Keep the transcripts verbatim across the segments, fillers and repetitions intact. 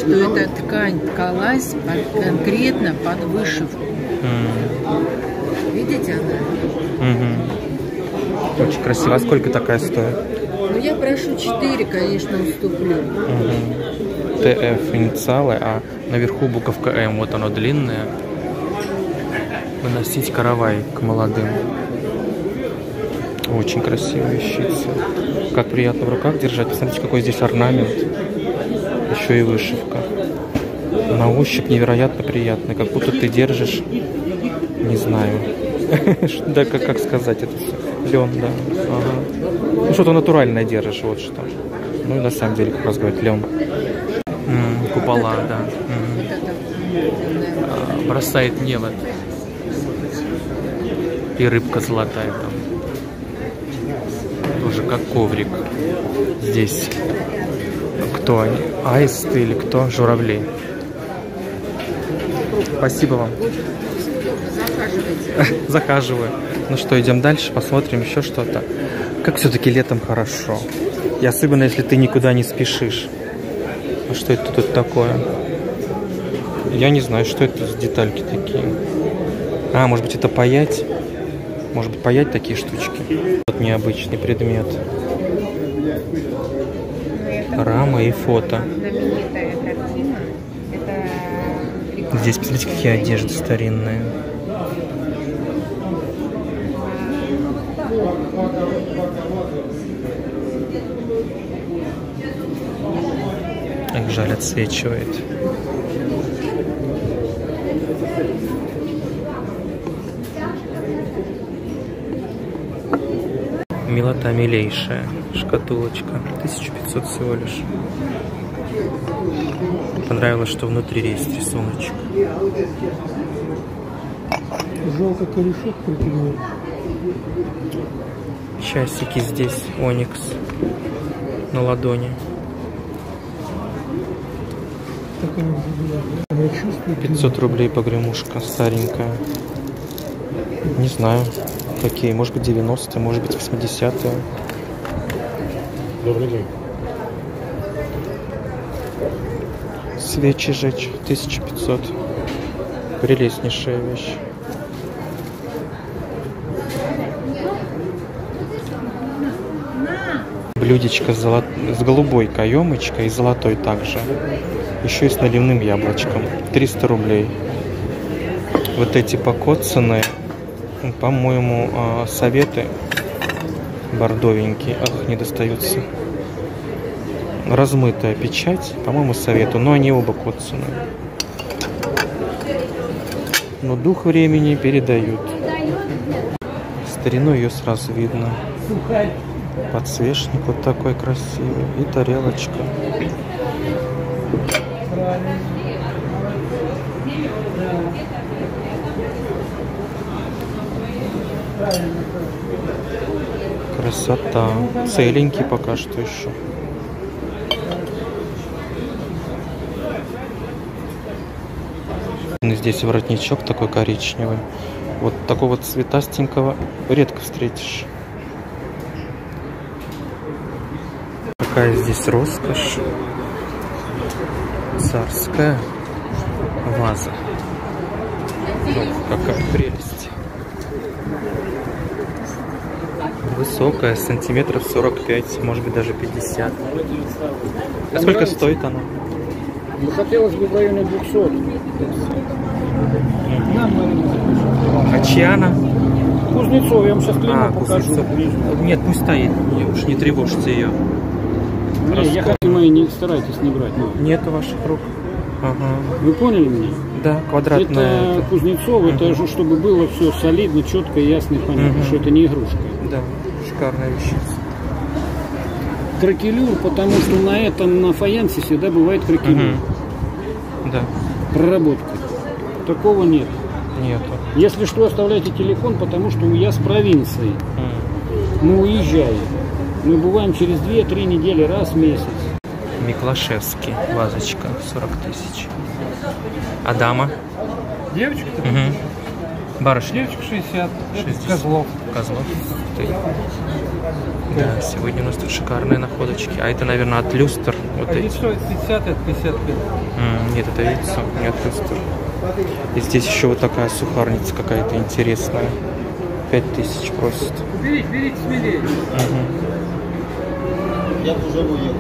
что эта ткань ткалась под, конкретно под вышивку. Mm. Видите она? Mm-hmm. Очень красиво. А сколько такая стоит? Ну, я прошу четыре, конечно, уступлю. Mm-hmm. ТФ инициалы, а наверху буковка М. Вот оно длинное. Выносить каравай к молодым. Очень красивая вещица. Как приятно в руках держать. Посмотрите, какой здесь орнамент. Еще и вышивка. На ощупь невероятно приятно. Как будто ты держишь, не знаю. Да, как, как сказать это все. Лен, да. Ага. Ну, что-то натуральное держишь, вот что. Ну и на самом деле, как раз говорят, лен. М-м, купола, да. М-м. А, бросает невод. И рыбка золотая там. Тоже как коврик. Здесь кто они? Аисты или кто? Журавли. Спасибо вам. Захаживаю. Ну что, идем дальше, посмотрим еще что-то. Как все-таки летом хорошо. И особенно, если ты никуда не спешишь. А что это тут такое? Я не знаю, что это за детальки такие. А, может быть, это паять? Может быть, паять такие штучки? Вот необычный предмет. Рама и фото. Здесь, посмотрите, какие одежды старинные. Как жаль, отсвечивает. Милота милейшая. Шкатулочка. тысяча пятьсот всего лишь. Понравилось, что внутри есть рисуночек. Жалко, корешок прикинул. Часики здесь. Оникс. На ладони. пятьсот рублей погремушка. Старенькая. Не знаю. Какие? Может быть, девяностые, может быть, восьмидесятые. Добрый день. Свечи жечь. тысяча пятьсот. Прелестнейшая вещь. Блюдечко с, золот... с голубой каемочкой и золотой также. Еще и с наливным яблочком. триста рублей. Вот эти покоцанные, по-моему, советы бордовенькие. Ах, не достаются. Размытая печать, по-моему, совету, но они оба коцанные. Но дух времени передают. Старину ее сразу видно. Подсвечник вот такой красивый. И тарелочка. Красота. Целенький пока что еще. Здесь воротничок такой коричневый. Вот такого цветастенького редко встретишь. Какая здесь роскошь. Царская ваза. Ну, какая прелесть. Высокая, сантиметров сорок пять, может быть, даже пятьдесят. А сколько стоит она? Ну, хотелось бы в районе двухсот. А чья она? Кузнецов, я вам сейчас клеймо а, покажу. Кузнецов. Нет, пусть стоит. Уж не тревожьте ее. Не, я хочу, мои не старайтесь не брать. Нет. Нету ваших рук. Ага. Вы поняли меня? Да, квадратная. Это Кузнецов, uh-huh. это же чтобы было все солидно, четко, ясно и понятно, uh-huh. что это не игрушка. Да, шикарная вещица. Кракелюр, потому что на этом, на фаянсе всегда бывает кракелюр. Uh-huh. Да. Проработка. Такого нет. Нету. Если что, оставляйте телефон, потому что я с провинции. Uh-huh. Мы уезжаем. Мы бываем через две-три недели, раз в месяц. Миклашевский, вазочка, сорок тысяч. А дама? Девочка-то? Угу. Барышня? Девочка шестьдесят. шестьдесят. Козлов. Козлов. Ты. Да, сегодня у нас тут шикарные находочки. А это, наверное, от люстр Вот эти. стоит пятьдесят, это пятьдесят пять. М, нет, это яйцо, нет, тестер. И здесь еще вот такая сухарница какая-то интересная. Пять тысяч просит. Берите, берите смелее. Угу. Я уже уехал.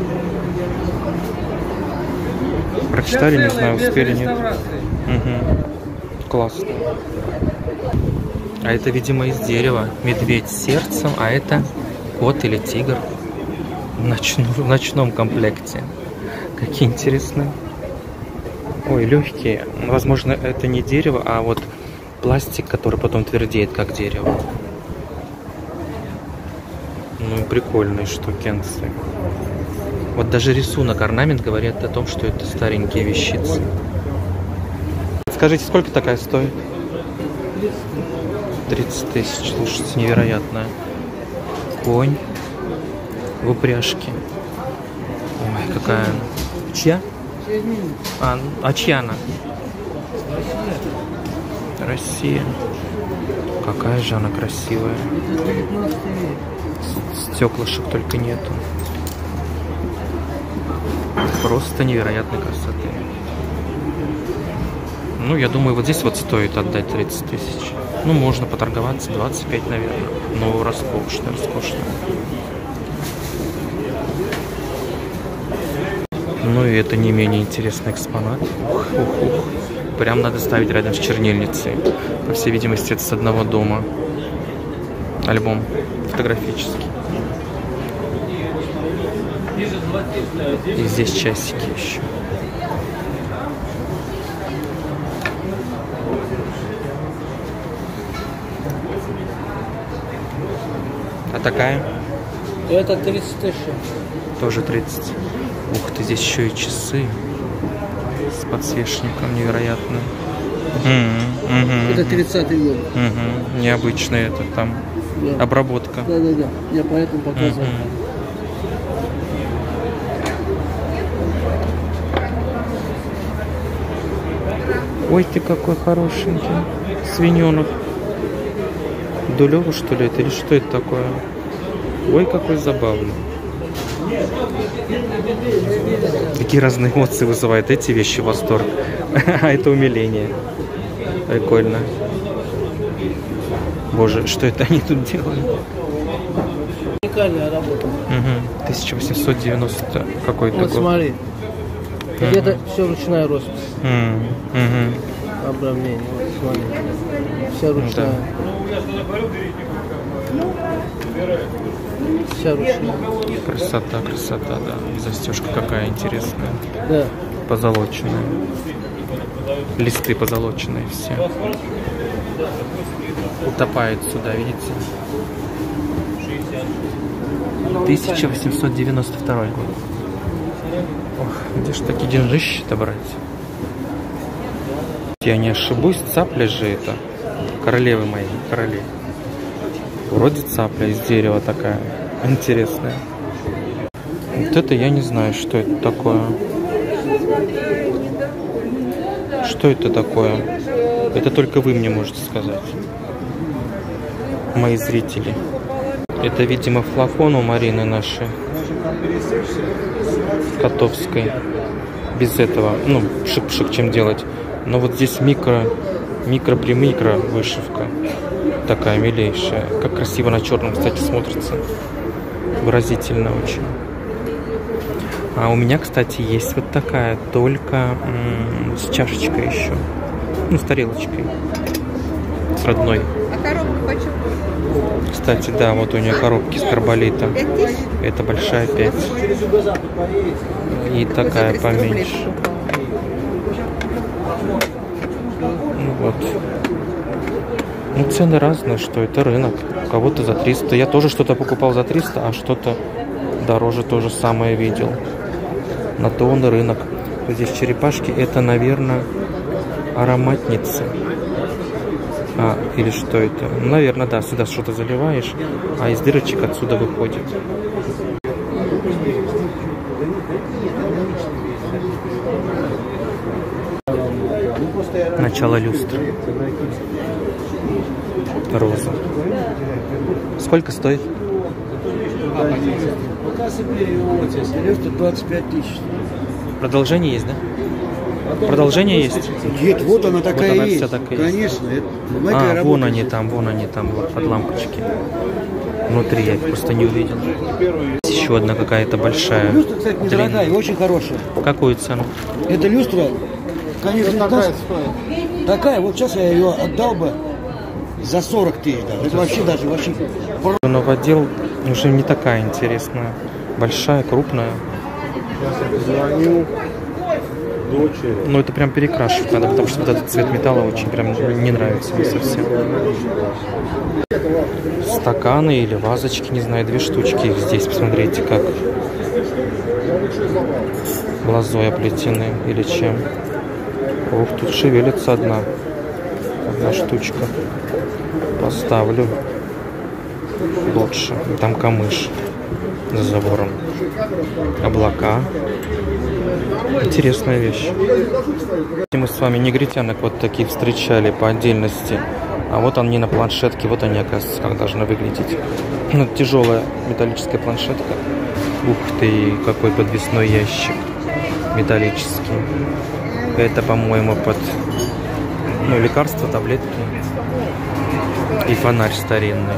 Прочитали, не знаю, успели, нет. Угу. Классно. А это, видимо, из дерева. Медведь с сердцем, а это кот или тигр в, ночном, в ночном комплекте. Какие интересные. Ой, легкие. Возможно, это не дерево, а вот пластик, который потом твердеет, как дерево. Ну, прикольные штукенцы. Вот даже рисунок, орнамент говорит о том, что это старенькие вещицы. Скажите, сколько такая стоит? тридцать тысяч. Слушайте, невероятно. Конь в упряжке. Ой, какая она. Чья? А, а чья она? Россия. Какая же она красивая. Стеклышек только нету. Просто невероятной красоты. Ну, я думаю, вот здесь вот стоит отдать тридцать тысяч. Ну, можно поторговаться, двадцать пять, наверное. Но роскошно, роскошно. Ну, и это не менее интересный экспонат. Ух, ух, ух. Прям надо ставить рядом с чернильницей. По всей видимости, это с одного дома. Альбом фотографический. И здесь часики еще. А такая? Это тридцать тысяч. Тоже тридцать. Ух ты, здесь еще и часы с подсвечником, невероятно. Mm-hmm. Mm-hmm. Это тридцатый год. Mm-hmm. Необычный это там. Да. Обработка. Да, да, да. Я поэтому показываю. Mm-hmm. Ой, ты какой хорошенький. Свиненок. Дулева, что ли, это? Или что это такое? Ой, какой забавный. Какие разные эмоции вызывают эти вещи, восторг. А это умиление. Прикольно. Боже, что это они тут делают? Уникальная работа. Угу. тысяча восемьсот девяносто какой-то вот, год. Смотри. Mm-hmm. Это все ручная роспись. Mm-hmm. Обрамление. Вот, смотри. Вся ручная. Да. Вся ручная. Красота, красота, да. И застежка какая интересная. Да. Позолоченная. Листы позолоченные все. Утопает сюда, видите? тысяча восемьсот девяносто второй год. Ох, где ж такие деньжищи-то брать? Я не ошибусь, цапля же это. Королевы мои, короли. Вроде цапля из дерева такая. Интересная. Вот это я не знаю, что это такое. Что это такое? Это только вы мне можете сказать. Мои зрители. Это, видимо, флакон у Марины нашей. Котовской. Без этого. Ну, пшик-пшик, чем делать. Но вот здесь микро, микро-примикро вышивка. Такая милейшая. Как красиво на черном, кстати, смотрится. Выразительно очень. А у меня, кстати, есть вот такая, только м- с чашечкой еще. Ну, с тарелочкой. С родной. А коробка почем? Кстати, да, вот у нее коробки с карболитом. Это большая пять. И такая поменьше. Ну вот. Ну, цены разные, что это рынок. У кого-то за триста. Я тоже что-то покупал за триста, а что-то дороже то же самое видел. На то он и рынок. Здесь черепашки. Это, наверное, ароматницы. А, или что это? Ну, наверное, да, сюда что-то заливаешь, а из дырочек отсюда выходит. Начало люстры. Роза. Сколько стоит? Люстра двадцать пять тысяч. Продолжение есть, да? Продолжение есть? Нет, вот она такая вот она есть. Вся такая Конечно. Есть. Это, а, вон они там, вон они там, вот под лампочки. Внутри я их просто не увидел. Еще одна какая-то большая. Люстра, кстати, недорогая и очень хорошая. Какую цену? Эта люстра, конечно, такая, такая. Вот сейчас я ее отдал бы за сорок тысяч даже. Это вообще даже вообще. Но в отдел уже не такая интересная. Большая, крупная. Ну это прям перекрашивать надо, потому что вот этот цвет металла очень прям не нравится мне совсем. Стаканы или вазочки, не знаю, две штучки их здесь, посмотрите, как лозой оплетены или чем. Ух, тут шевелится одна, одна штучка. Поставлю лучше. Там камыш за забором. Облака. Интересная вещь. Мы с вами негритянок вот такие встречали по отдельности. А вот они на планшетке. Вот они, оказывается, как должны выглядеть. Ну, тяжелая металлическая планшетка. Ух ты, какой подвесной ящик. Металлический. Это, по-моему, под ну, лекарства, таблетки. И фонарь старинный.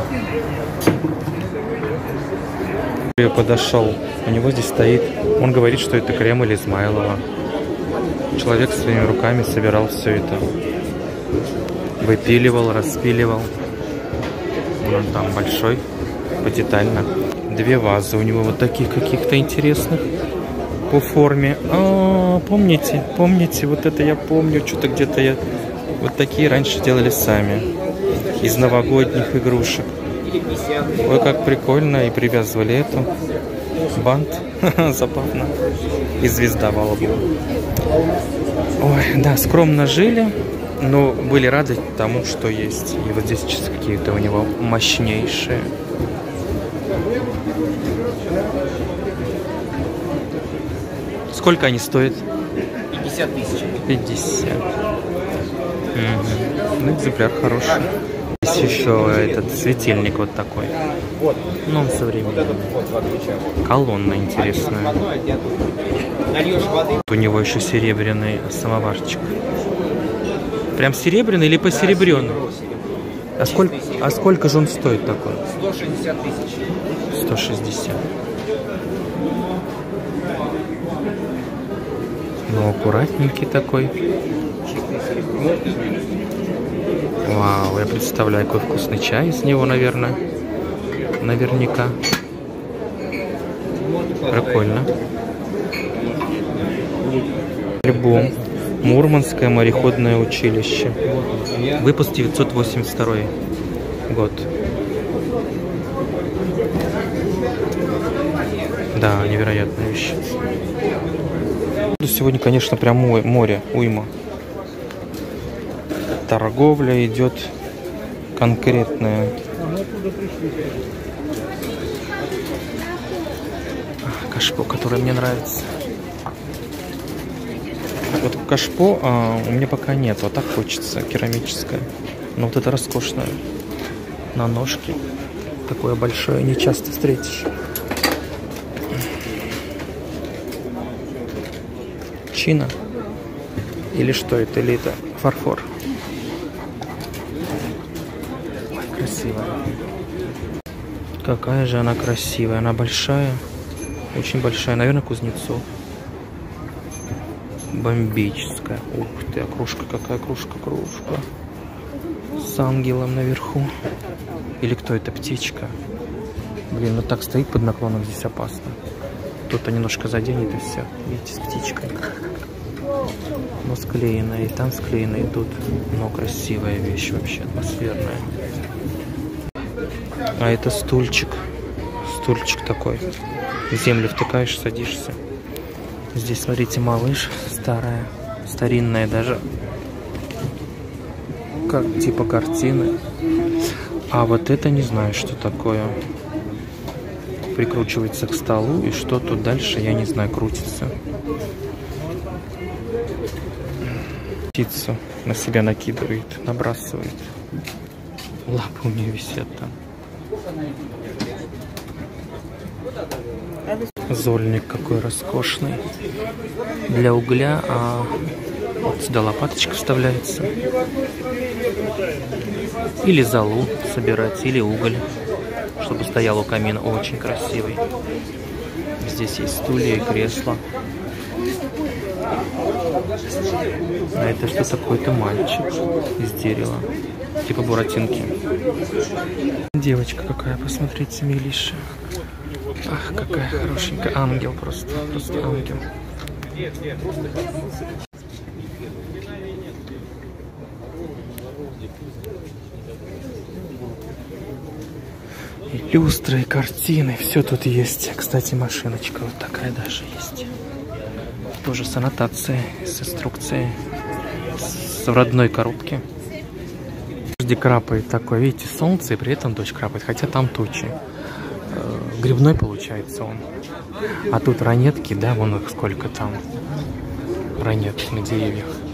Я подошел, у него здесь стоит, он говорит, что это крем или Измайлова. Человек своими руками собирал все это. Выпиливал, распиливал. Он там большой, потитально. Две вазы у него вот таких каких-то интересных по форме. А, помните, помните, вот это я помню, что-то где-то я... Вот такие раньше делали сами. Из новогодних игрушек. Ой, как прикольно. И привязывали эту. Бант. Забавно. И звезда во лбу. Ой, да, скромно жили, но были рады тому, что есть. И вот здесь сейчас какие-то у него мощнейшие. Сколько они стоят? пятьдесят тысяч. пятьдесят. Угу. Ну, экземпляр хороший. Здесь еще этот светильник вот такой. Ну, он современный. Колонна интересная. У него еще серебряный самоварчик. Прям серебряный или посеребренный? А сколько, а сколько же он стоит такой? сто шестьдесят тысяч. сто шестьдесят. Ну, аккуратненький такой. Вау, я представляю, какой вкусный чай из него, наверное. Наверняка. Прикольно. Альбом. Мурманское мореходное училище. Выпуск девятьсот восемьдесят второй год. Да, невероятная вещь. Сегодня, конечно, прям море, уйма. Торговля идет конкретная. Кашпо, которое мне нравится. Вот кашпо а, у меня пока нет, вот так хочется, керамическое. Но вот это роскошное. На ножке. Такое большое не часто встретишь. Чина? Или что это? Или это фарфор? Ой, красивая. Какая же она красивая. Она большая. Очень большая. Наверное, Кузнецов. Бомбическая. Ух ты, а кружка какая кружка, кружка. С ангелом наверху. Или кто это? Птичка. Блин, ну так стоит под наклоном, здесь опасно. Кто-то немножко заденет и все. Видите, с птичкой. Но склеенная. И там склеенная, и тут. Но красивая вещь вообще, атмосферная. А это стульчик. Стульчик такой. В землю втыкаешь, садишься. Здесь, смотрите, малыш. Старая. Старинная даже. Как типа картины. А вот это не знаю, что такое. Прикручивается к столу. И что тут дальше, я не знаю, крутится. Птицу на себя накидывает, набрасывает. Лапы у нее висят там. Зольник какой роскошный. Для угля, а вот сюда лопаточка вставляется. Или золу собирать, или уголь, чтобы стоял у камина. Очень красивый. Здесь есть стулья и кресла. А это что-то какой-то мальчик из дерева. Типа буратинки. Девочка какая, посмотрите, милиша. Ах, какая хорошенькая. Ангел просто. Просто ангел. И люстры, и картины. Все тут есть. Кстати, машиночка вот такая даже есть. Тоже с аннотацией, с инструкцией. С родной коробки. Дождик крапает такой, видите, солнце, и при этом дождь крапает, хотя там тучи. Грибной получается он. А тут ранетки, да, вон их сколько там ранеток на деревьях.